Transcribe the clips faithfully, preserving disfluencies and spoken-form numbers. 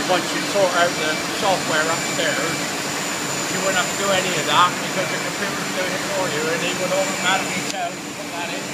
once you sort out the software upstairs, you wouldn't have to do any of that because the computer's doing it for you and he would automatically tell you to put that in.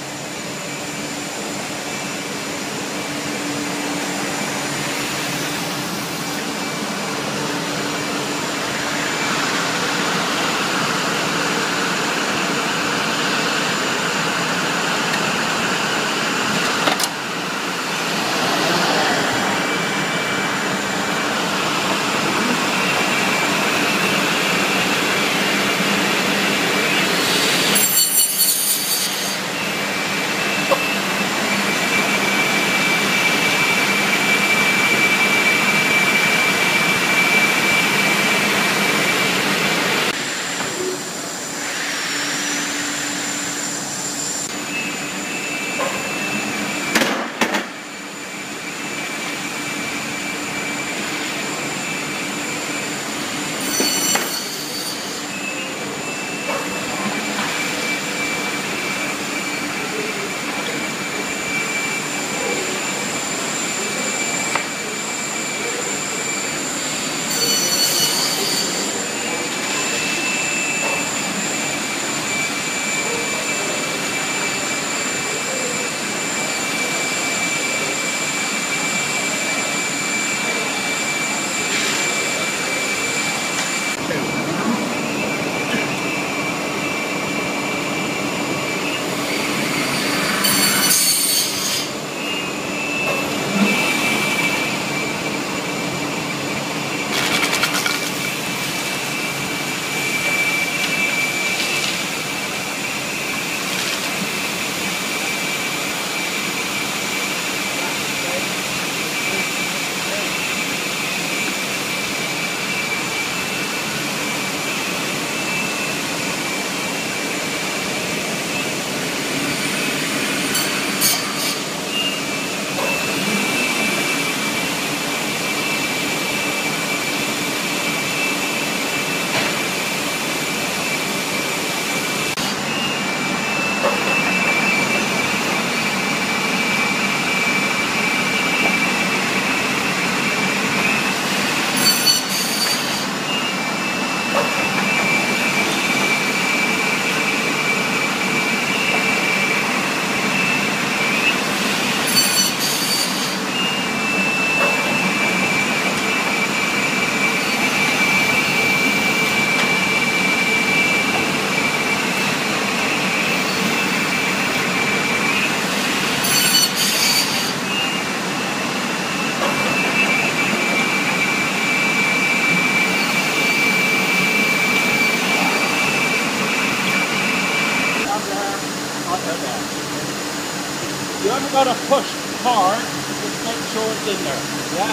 You haven't got to push hard, just make sure it's in there, yeah?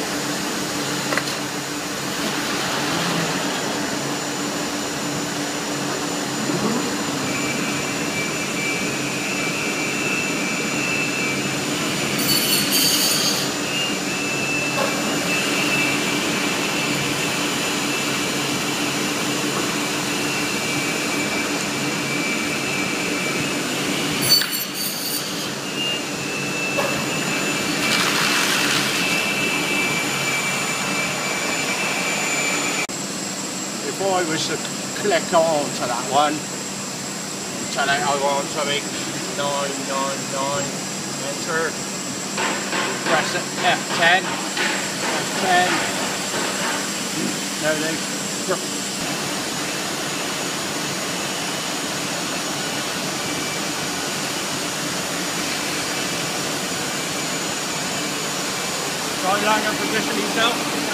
If I was to click on to that one, tell it I want something nine nine nine, enter, press it F ten, F ten, no they, try longer position yourself.